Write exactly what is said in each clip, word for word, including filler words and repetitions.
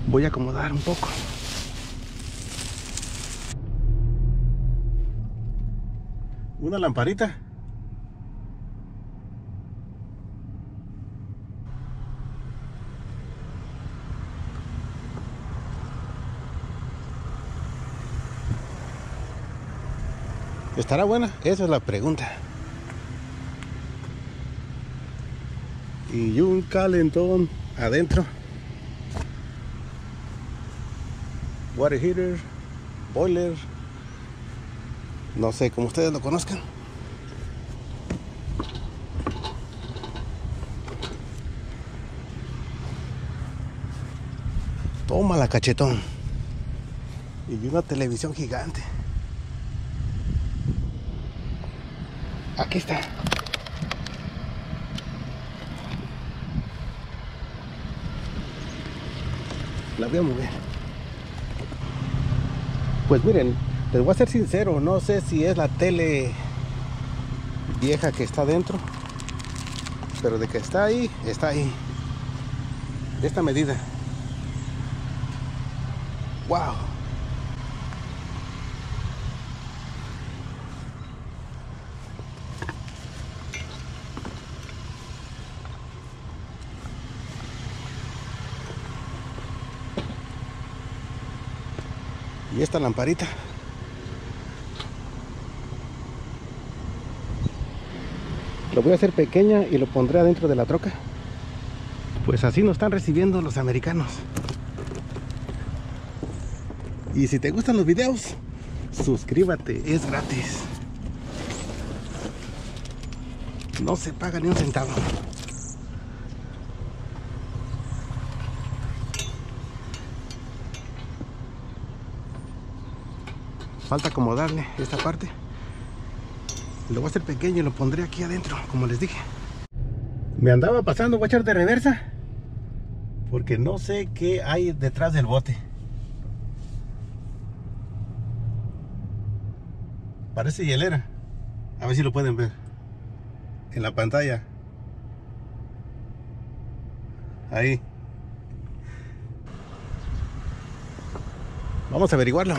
Voy a acomodar un poco. Una lamparita. ¿Estará buena? Esa es la pregunta. Y un calentón adentro. Water heater, boiler. No sé, como ustedes lo conozcan. Toma la cachetón. Y una televisión gigante. Aquí está. La voy a mover. Pues miren, les voy a ser sincero, no sé si es la tele vieja que está dentro, pero de que está ahí, está ahí. De esta medida. Wow. Y esta lamparita. Lo voy a hacer pequeña y lo pondré adentro de la troca. Pues así nos están recibiendo los americanos. Y si te gustan los videos, suscríbete, es gratis. No se paga ni un centavo. Falta acomodarle esta parte. Lo voy a hacer pequeño y lo pondré aquí adentro, como les dije. Me andaba pasando, voy a echar de reversa, porque no sé qué hay detrás del bote. Parece hielera. A ver si lo pueden ver en la pantalla. Ahí. Vamos a averiguarlo.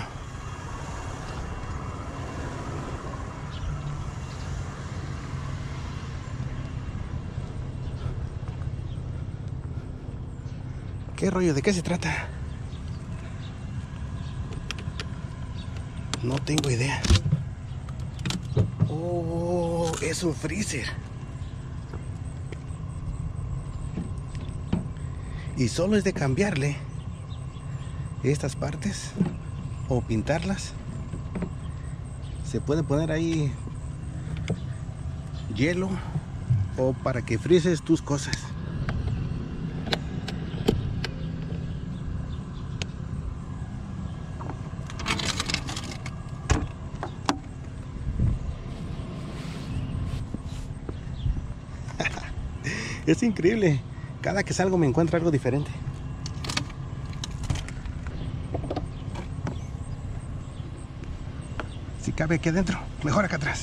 ¿Qué rollo? ¿De qué se trata? No tengo idea. Oh, es un freezer. Y solo es de cambiarle estas partes o pintarlas. Se puede poner ahí hielo o para que frises tus cosas. Es increíble. Cada que salgo me encuentro algo diferente. Si cabe aquí adentro, mejor acá atrás.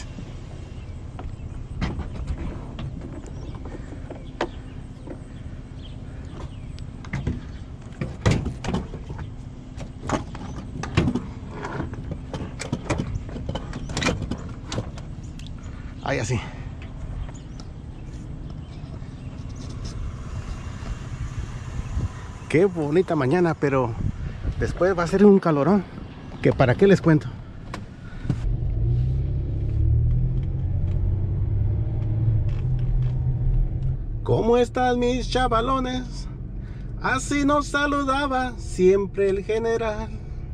Ahí así. Qué bonita mañana, pero después va a ser un calorón, que para qué les cuento. ¿Cómo están mis chavalones? Así nos saludaba siempre el general.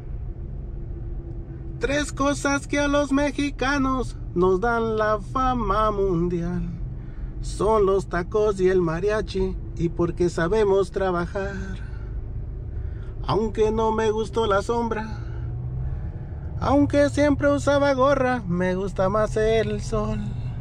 Tres cosas que a los mexicanos nos dan la fama mundial. Son los tacos y el mariachi, y porque sabemos trabajar. Aunque no me gustó la sombra, aunque siempre usaba gorra, me gusta más el sol.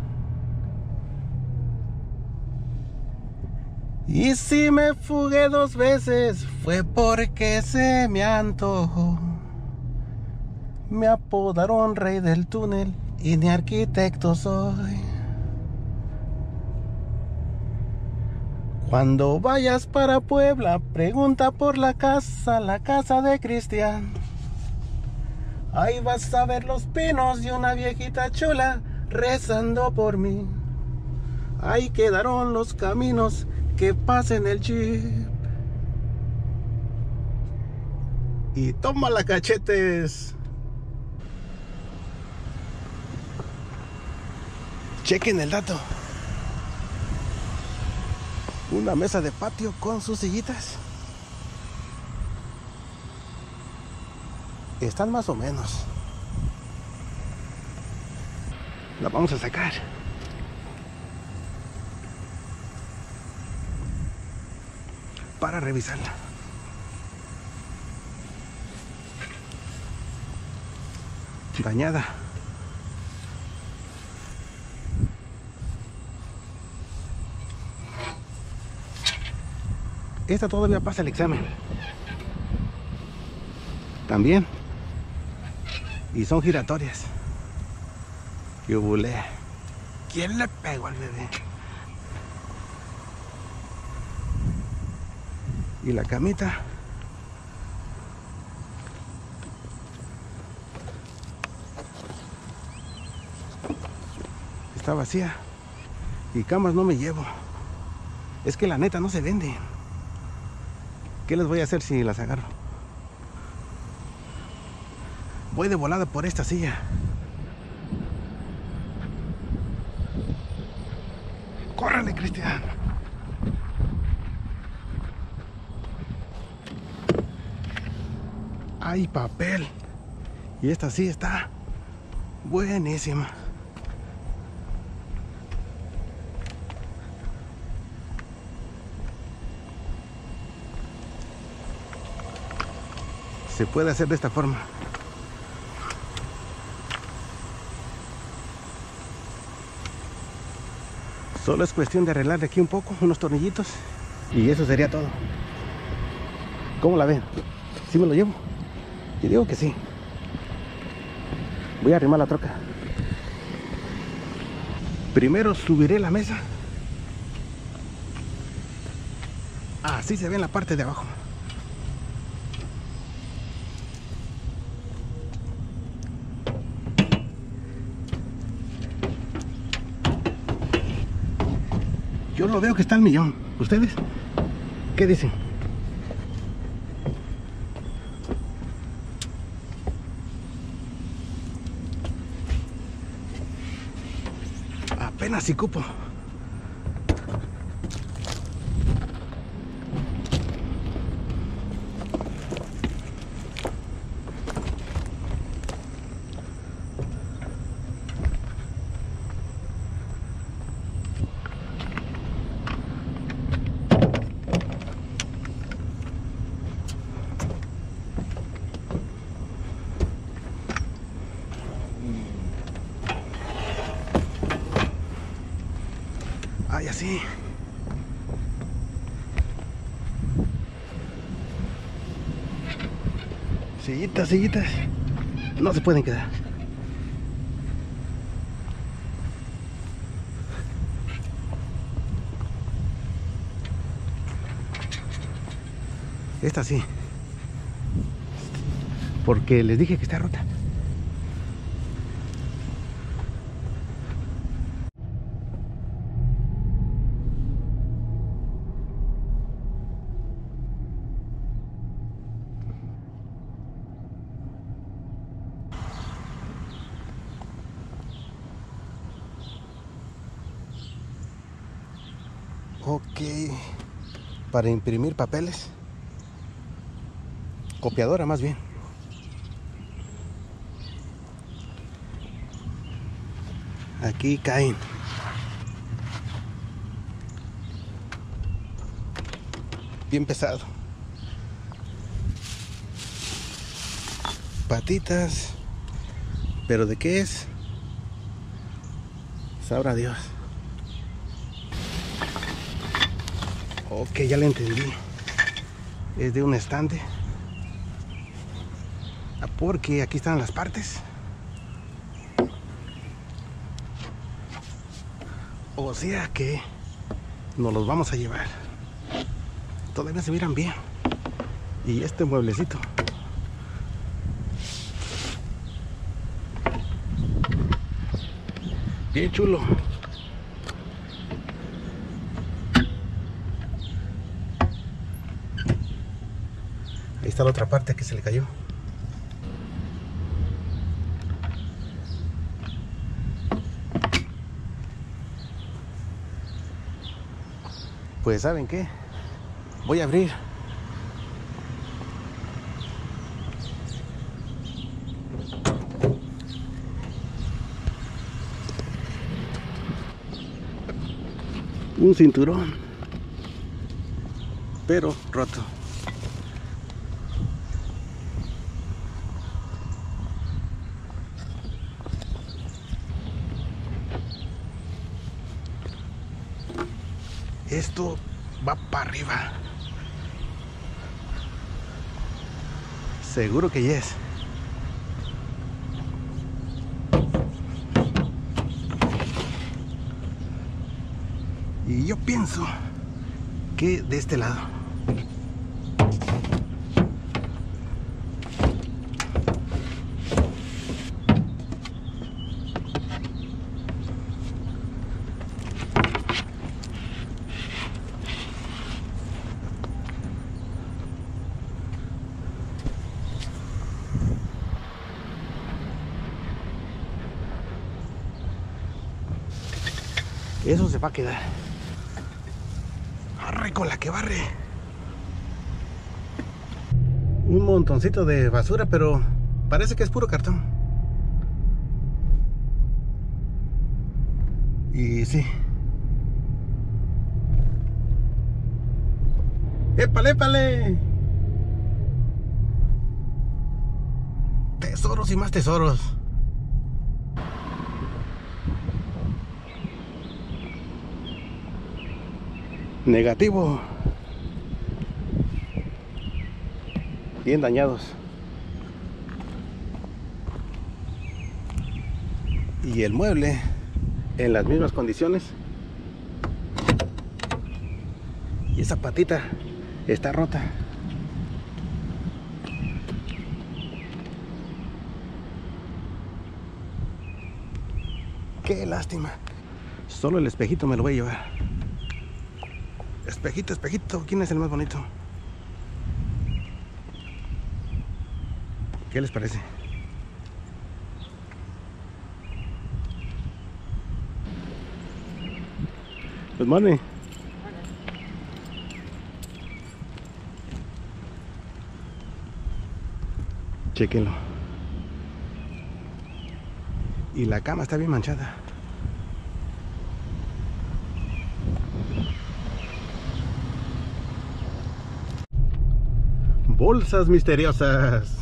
Y si me fugué dos veces, fue porque se me antojó. Me apodaron rey del túnel y ni arquitecto soy. Cuando vayas para Puebla, pregunta por la casa, la casa de Cristian. Ahí vas a ver los pinos y una viejita chula rezando por mí. Ahí quedaron los caminos que pasen el jeep. Y toma la cachetes. Chequen el dato. Una mesa de patio con sus sillitas. Están más o menos. La vamos a sacar. Para revisarla. Dañada. Esta todavía pasa el examen. También. Y son giratorias. ¡Qué bulé! ¿Quién le pegó al bebé? Y la camita. Está vacía. Y camas no me llevo. Es que la neta no se vende. ¿Qué les voy a hacer si las agarro? Voy de volada por esta silla. ¡Córrale, Cristian! ¡Hay papel! Y esta sí está buenísima. Se puede hacer de esta forma. Solo es cuestión de arreglarle aquí un poco, unos tornillitos, y eso sería todo. ¿Cómo la ven? ¿Sí me lo llevo? Yo digo que sí. Voy a arrimar la troca. Primero subiré la mesa. Así se ve en la parte de abajo. Yo lo veo que está al millón. ¿Ustedes qué dicen? Apenas si cupo. Ay, así. Sillitas, sillitas. No se pueden quedar. Esta sí. Porque les dije que está rota. Ok, para imprimir papeles, copiadora más bien. Aquí caen. Bien pesado. Patitas. ¿Pero de qué es? Sabrá Dios. Ok, ya le entendí. Es de un estante. Porque aquí están las partes. O sea que nos los vamos a llevar. todavía se miran bien. Y este mueblecito, bien chulo. Ahí está la otra parte que se le cayó. Pues ¿saben qué? Voy a abrir. Un cinturón, pero roto. Esto va para arriba. Seguro que yes. Y yo pienso que de este lado. Eso se va a quedar. Arre con la que barre. Un montoncito de basura, pero parece que es puro cartón. Y sí. ¡Épale, épale! Tesoros y más tesoros. Negativo. Bien dañados. Y el mueble en las mismas condiciones. Y esa patita está rota. Qué lástima. Solo el espejito me lo voy a llevar. Espejito, espejito, ¿quién es el más bonito? ¿Qué les parece? Good morning. Chequenlo. Y la cama está bien manchada. Bolsas misteriosas.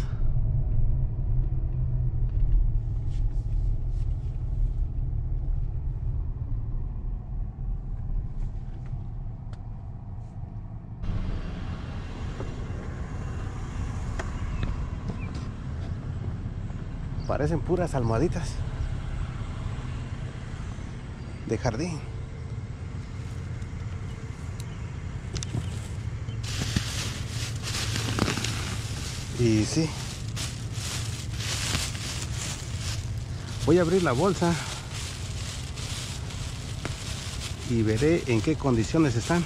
Parecen puras almohaditas de jardín. Y sí, voy a abrir la bolsa y veré en qué condiciones están.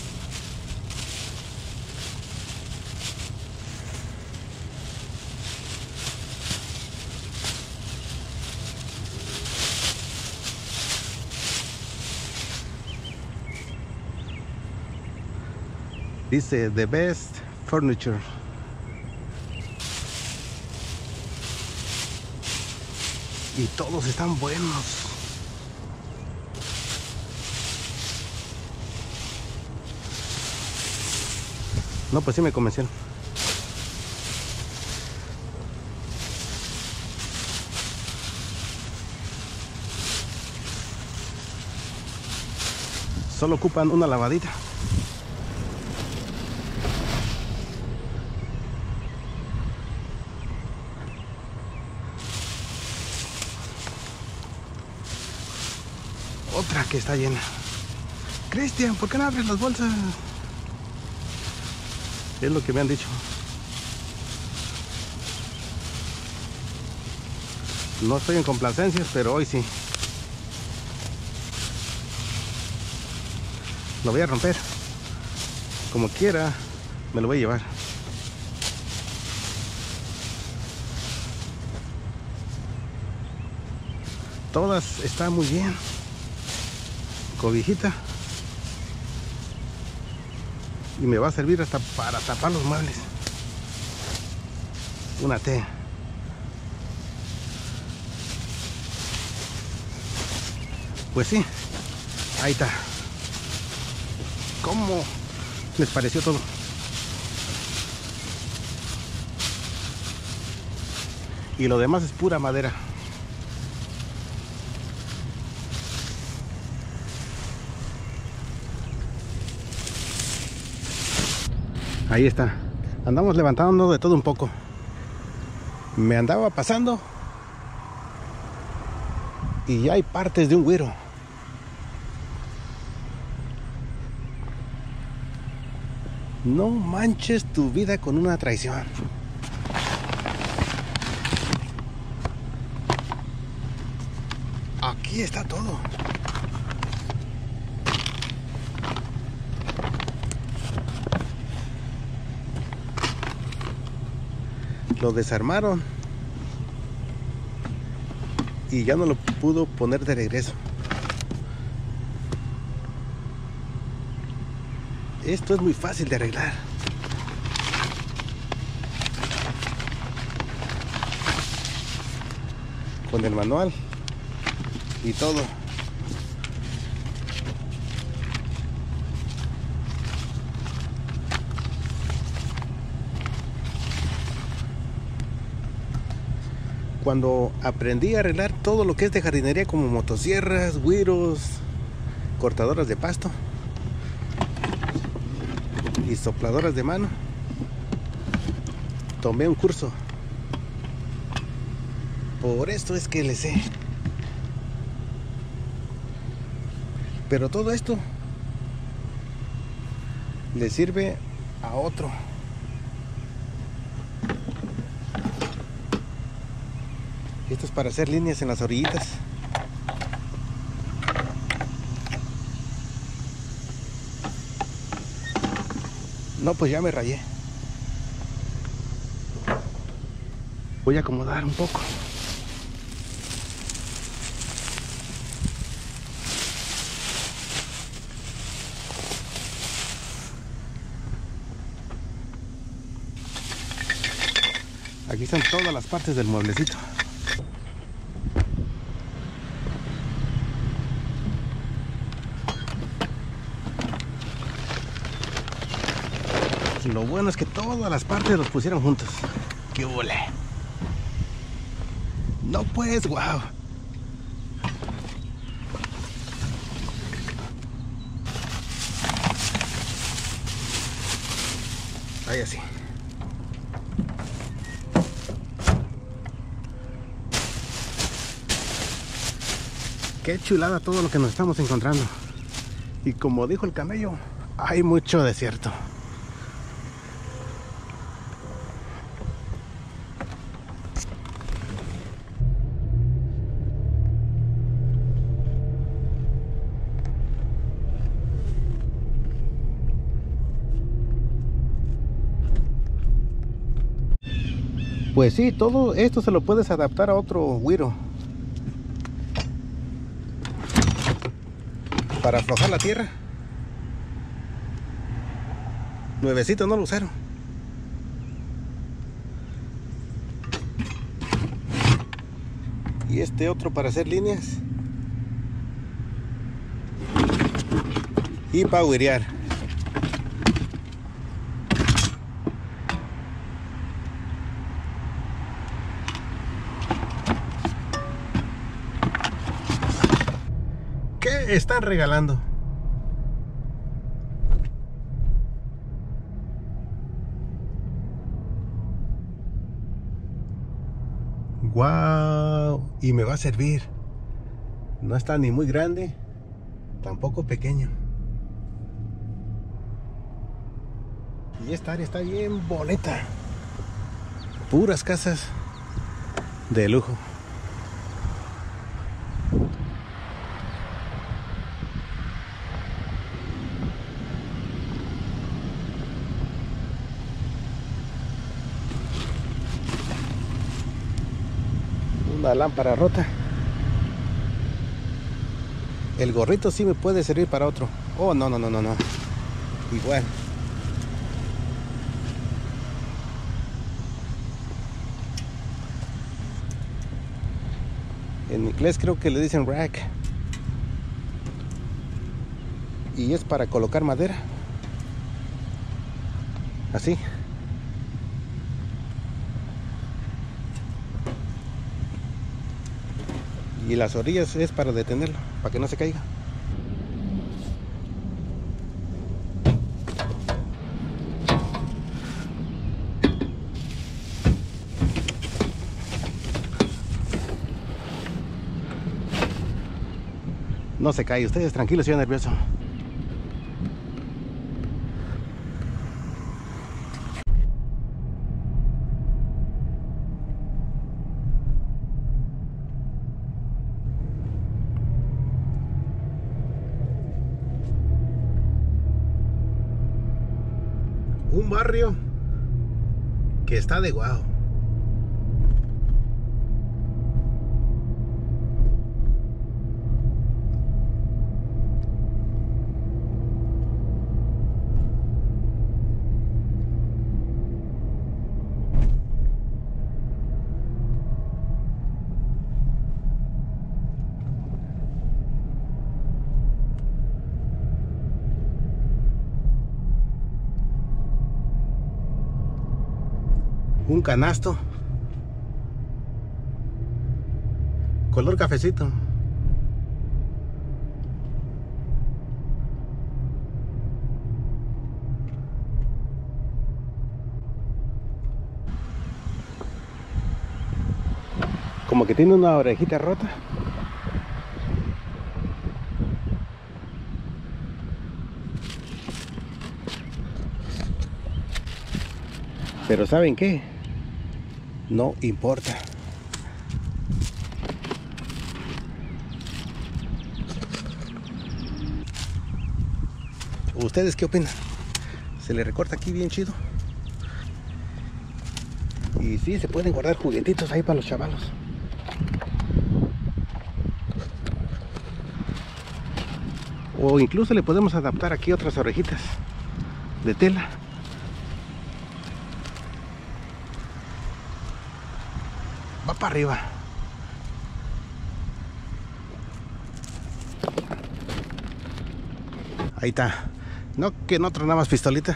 Dice The Best Furniture. Y todos están buenos. No, pues sí me convencieron. Solo ocupan una lavadita. Otra que está llena. Cristian, ¿por qué no abres las bolsas? Es lo que me han dicho. No estoy en complacencias, pero hoy sí. Lo voy a romper. Como quiera, me lo voy a llevar. Todas están muy bien. Cobijita. Y me va a servir hasta para tapar los muebles. Una T. Pues sí, ahí está. ¿Cómo les pareció todo? Y lo demás es pura madera. Ahí está. Andamos levantando de todo un poco. Me andaba pasando y ya hay partes de un güiro. No manches tu vida con una traición. Aquí está todo. Lo desarmaron y ya no lo pudo poner de regreso. Esto es muy fácil de arreglar. Con el manual y todo. Cuando aprendí a arreglar todo lo que es de jardinería, como motosierras, güiros, cortadoras de pasto y sopladoras de mano, tomé un curso. Por esto es que le sé. Pero todo esto le sirve a otro. Esto es para hacer líneas en las orillitas. No, pues ya me rayé. Voy a acomodar un poco. Aquí están todas las partes del mueblecito. Lo bueno es que todas las partes los pusieron juntos. ¡Qué ole! No pues, wow. Ahí así. Qué chulada todo lo que nos estamos encontrando. Y como dijo el camello, hay mucho desierto. Pues sí, todo esto se lo puedes adaptar a otro güiro. Para aflojar la tierra. Nuevecito, no lo usaron. Y este otro para hacer líneas. Y para güirear. ¿Qué están regalando? ¡Wow! Y me va a servir. No está ni muy grande, tampoco pequeño. Y esta área está bien bonita. Puras casas de lujo. Una lámpara rota. El gorrito sí me puede servir para otro. Oh, no, no, no, no, no. Igual. En inglés creo que le dicen rack. Y es para colocar madera. Así. Y las orillas es para detenerlo, para que no se caiga. No se cae, ustedes tranquilos, estoy nervioso. Un barrio que está de guau. Un canasto color cafecito. Como que tiene una orejita rota. Pero ¿saben qué? No importa. ¿Ustedes qué opinan? Se le recorta aquí bien chido. Y sí, se pueden guardar juguetitos ahí para los chavalos. O incluso le podemos adaptar aquí otras orejitas de tela. Va para arriba. Ahí está. No, que no tronaba más pistolita.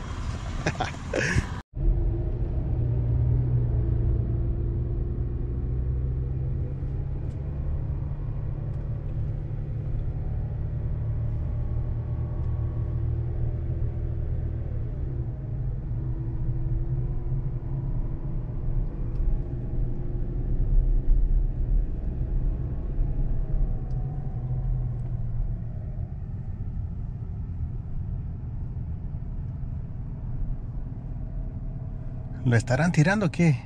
¿Lo estarán tirando o qué?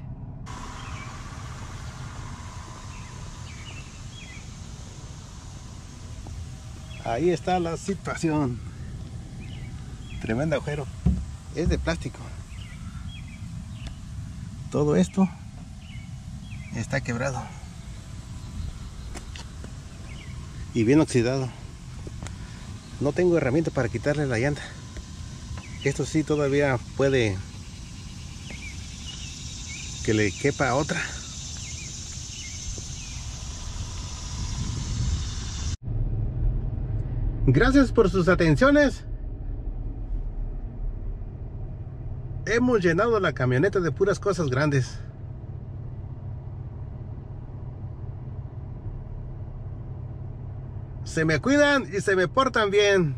Ahí está la situación. Tremendo agujero. Es de plástico. Todo esto está quebrado. Y bien oxidado. No tengo herramienta para quitarle la llanta. Esto sí todavía puede que le quepa otra. Gracias por sus atenciones. Hemos llenado la camioneta de puras cosas grandes. Se me cuidan y se me portan bien.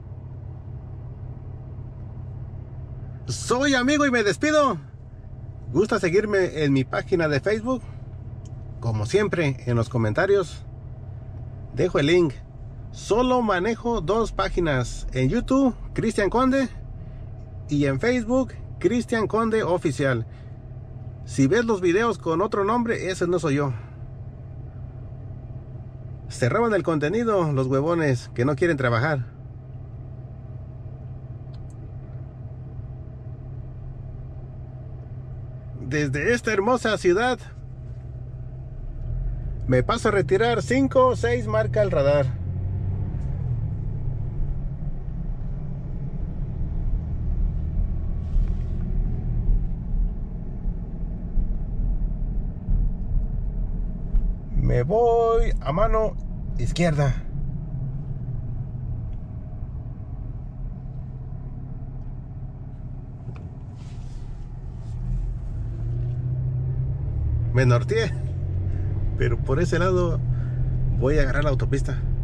Soy amigo y me despido. ¿Gusta seguirme en mi página de Facebook? Como siempre, en los comentarios dejo el link. Solo manejo dos páginas. En YouTube, Cristian Conde. y en Facebook Cristian Conde Oficial. Si ves los videos con otro nombre, ese no soy yo. Se roban el contenido los huevones que no quieren trabajar. Desde esta hermosa ciudad me paso a retirar cinco o seis marca el radar. Me voy a mano izquierda. Me norteé, pero por ese lado voy a agarrar la autopista.